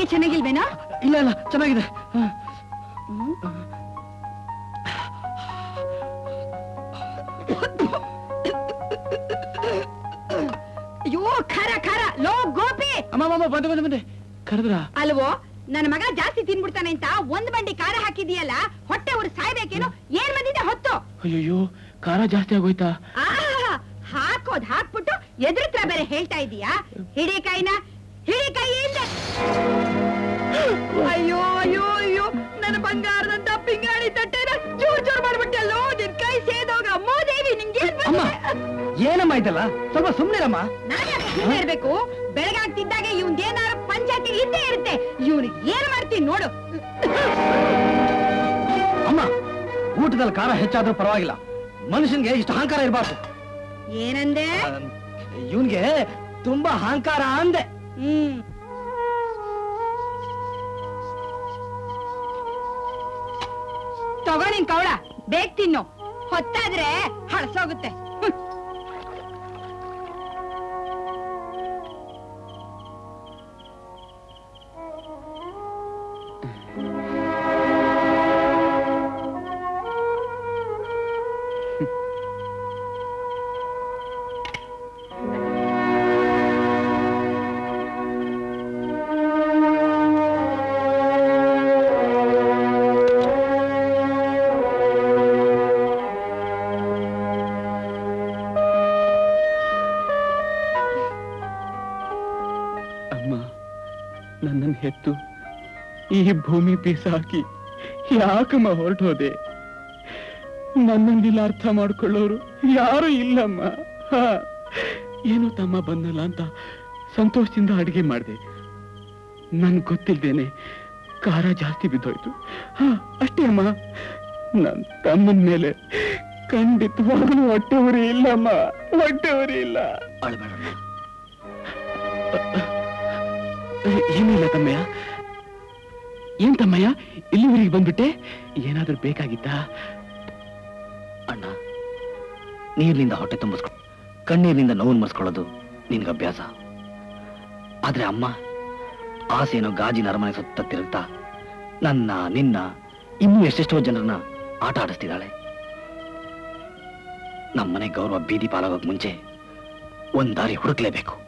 ಚೆನ್ನಾಗಿಲ್ವೇನೋ? ಇಲ್ಲ ಇಲ್ಲ ಚೆನ್ನಾಗಿದೆ. ಅಯ್ಯೋ ಖಾರ ಖಾರ. ಲೋ ಗೋಪಿ. ಅಮ್ಮ ಬಂದೆ ಕರೆದ್ರ ಅಲ್ವೋ? ನನ್ನ ಮಗ ಜಾಸ್ತಿ ತಿನ್ಬಿಡ್ತಾನೆ ಅಂತ ಒಂದ್ ಬಂಡಿ ಖಾರ ಹಾಕಿದೀಯಲ್ಲ, ಹೊಟ್ಟೆ ಉರ್ ಸಾಯ್ಬೇಕೇನು? ಏನ್ ಬಂದಿದೆ ಹೊತ್ತು? ಅಯ್ಯೋ ಖಾರ ಜಾಸ್ತಿ ಆಗೋಯ್ತಾ? ಹಾಕೋದ್ ಹಾಕ್ಬಿಟ್ಟು ಎದುರುತ್ರ ಬೇರೆ ಹೇಳ್ತಾ ಇದೀಯಾ? ಹಿಡಿ ಕೈನ, ಹಿಡಿ ಕೈ ಇಲ್ಲ. ಅಯ್ಯೋ ಅಯ್ಯೋ ಅಯ್ಯೋ, ನನ್ನ ಬಂಗಾರದಂತ ಪಿಂಗಾಣಿ ತಟ್ಟೆನ ಚೂರ್ ಚೂರ್ ಮಾಡ್ಬಿಟ್ಟಲ್ಲೋ. ನಿನ್ ಕೈ ಸೇದೋಗ ಮೋದೇವಿ. ನಿಂಗೆ ಏನಮ್ಮ ಆಯ್ತಲ್ಲ, ಸ್ವಲ್ಪ ಸುಮ್ನಿರಮ್ಮ. ನಾನೇ ಸುಮ್ಮನೆ ಇರ್ಬೇಕು? ಬೆಳಗಾಗ್ತಿದ್ದಾಗೆ ಇವ್ನೇನಾರ ಪಂಚಾಯತಿ ಇದ್ದೇ ಇರುತ್ತೆ. ಇವ್ನಿಗೆ ಏನ್ ಮಾಡ್ತೀನಿ ನೋಡು. ಅಮ್ಮ, ಊಟದಲ್ಲಿ ಖಾರ ಹೆಚ್ಚಾದ್ರೂ ಪರವಾಗಿಲ್ಲ, ಮನುಷ್ಯನ್ಗೆ ಇಷ್ಟು ಅಹಂಕಾರ ಇರಬಾರ್ದು. ಏನಂದೆ? ಇವನ್ಗೆ ತುಂಬಾ ಅಹಂಕಾರ ಅಂದೆ. ತಗೋ ನಿನ್ ಕವಳ, ಬೇಗ ತಿನ್ನು. ಹೊತ್ತಾದ್ರೆ ಹಳಸೋಗುತ್ತೆ. ನನ್ನನ್ನು ಹೆತ್ತು ಈ ಭೂಮಿ ಬೀಸಾಕಿ ಯಾಕಮ್ಮ ಹೊರಟೋದೆ? ನನ್ನನ್ನಿಲ್ಲ ಅರ್ಥ ಮಾಡ್ಕೊಳ್ಳೋರು ಯಾರು ಇಲ್ಲಮ್ಮ. ಏನೋ ತಮ್ಮ ಬಂದಲ್ಲ ಅಂತ ಸಂತೋಷದಿಂದ ಅಡಿಗೆ ಮಾಡಿದೆ. ನನ್ ಗೊತ್ತಿಲ್ದೇನೆ ಖಾರ ಜಾಸ್ತಿ ಬಿದ್ದೋಯ್ತು. ಅಷ್ಟೇ ಅಮ್ಮ. ನನ್ ತಮ್ಮನ ಮೇಲೆ ಖಂಡಿತವಾಗ್ಲೂ ಹೊಟ್ಟೆ ಉರಿ ಇಲ್ಲಮ್ಮ, ಹೊಟ್ಟೆ ಉರಿ ಇಲ್ಲ. ಏನಿಲ್ಲ ತಮ್ಮಯ್ಯ. ಏನ್ ತಮ್ಮಯ್ಯ ಇಲ್ಲಿವರೆಗೆ ಬಂದ್ಬಿಟ್ಟೆ? ಏನಾದ್ರೂ ಬೇಕಾಗಿತ್ತಾ? ಅಣ್ಣ, ನೀರಿನಿಂದ ಹೊಟ್ಟೆ ತುಂಬಿಸ್ಕೊ, ಕಣ್ಣೀರಿನಿಂದ ನೋವನ್ನು ಮರ್ಸ್ಕೊಳ್ಳೋದು ನಿನ್ಗೆ ಅಭ್ಯಾಸ. ಆದ್ರೆ ಅಮ್ಮ ಆಸೆನೋ ಗಾಜಿನ ಅರಮನೆ ಸುತ್ತ ತಿರುಗ್ತಾ ನನ್ನ ನಿನ್ನ ಇನ್ನೂ ಎಷ್ಟೆಷ್ಟೋ ಜನರನ್ನ ಆಟ ಆಡಿಸ್ತಿದ್ದಾಳೆ. ನಮ್ಮನೆ ಗೌರವ ಬೀದಿ ಪಾಲಾಗೋಕ್ ಮುಂಚೆ ಒಂದ್ ದಾರಿ ಹುಡುಕ್ಲೇಬೇಕು.